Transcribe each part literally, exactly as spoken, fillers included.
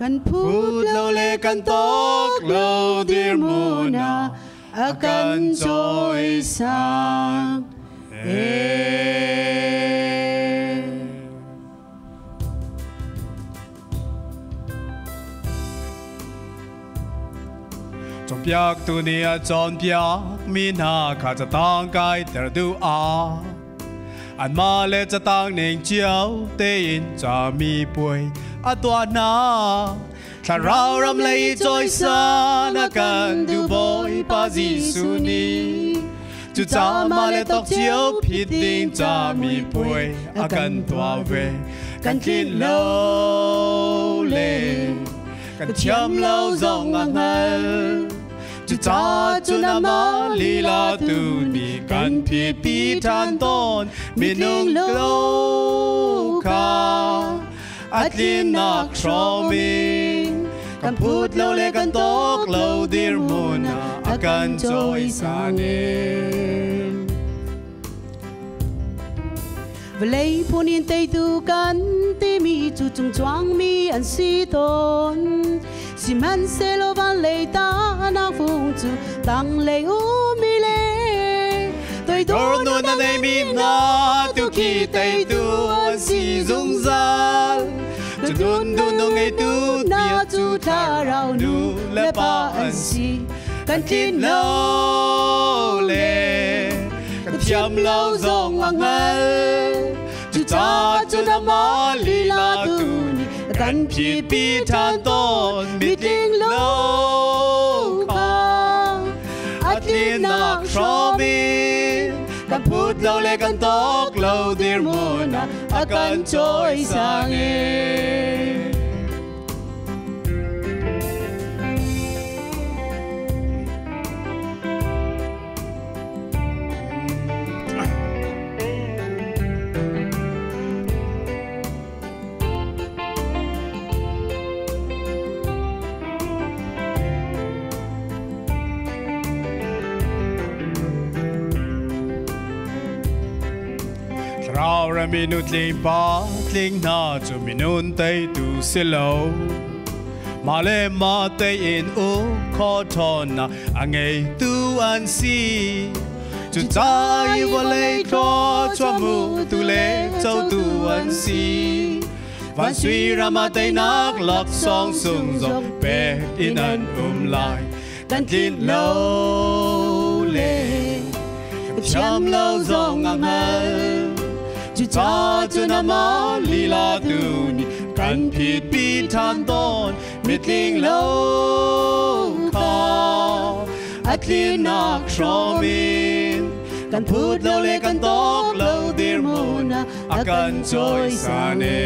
kan phut lo le kan tok lo dir muna akan joy sang trong biak tu nia trong biak mi na kha cha tang kai ter du a an ma le cha tang ning chiao te in cha mi pui a tua na cha rao ram lei joy sa na kan du boy pa Giêsu ni chu cha ma le tok chiao phit ding cha mi pui a kan tua ve kan kin lo le kan cham lo zong a ngal chu cha chu na ma li la tu ni kan phit pi than ton mi nung lo ka atlin nak shromin kan phut lo le kan tok lo dir muna akan joy sanin Vlei punin tei tu kan ti mi chu chung chuang mi an si ton si man se lo van lei ta na phung chu tang lei u mi le tôi Dor no na nei mi na tu ki tei tu an si zung zal chu dun dun no ngei tu na chu tha rao nu le pa an si kan kin lo le kan thiam lo zong a ngal chu cha chu na ma li la tu ni kan phi pi than ton mi ting lo ka atlin nak shromin kan phut lo le kan tok lo dir muna akan joy sangin Rao ra minut ling pa ling na chu minun tei tu silo ma le ma tei in u kho thon na angei tu an si chu cha i wa le tho chwa mu tu le chau tu an si van suy ra ma tei nak lak song sung zo pe in an um lai kan tin lo le cham lo zong ang al chu cha chu na ma li la tu ni kan phit pi than ton mit ling lo ka atlin nak shromin kan phut lo le kan tok lo dir muna akan joy sane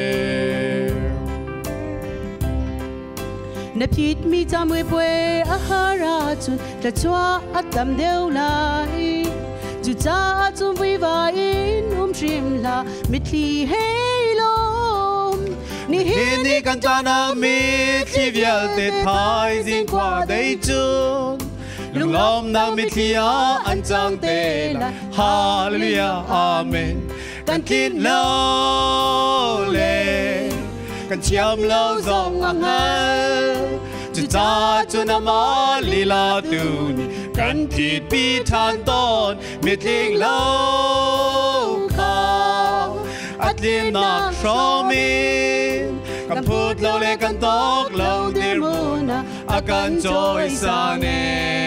na phit mi cha mui pue a hara chu ta chua atam deu lai chu cha chu vi va in um trim la mit li helom ni hi ni kan cha na mi thi vial te thai jing kwa dei chun lung lom na mi thia an chang te la hallelujah amen kan kin lo le kan chiam lo zong angal chu cha chu na ma li la tu ni kan phit pi than ton mit ling lo ka atlin nak shromin kan phut lo le kan tok lo dir muna akan joy sane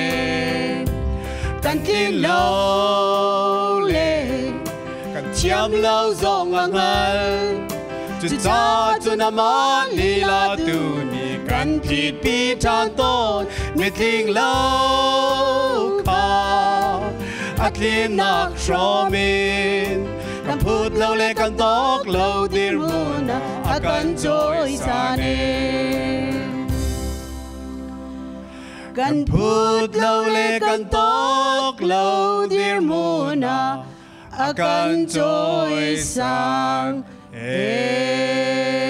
kan kin lo le kan chiam lo zong angal chu cha chu na ma li la tu ni kan phit pi than ton mit ling lo ka atlin nak shromin kan phut lo le kan tok lo dir muna akan joy sane kan phut lo le kan tok lo dir muna akan joy sang eh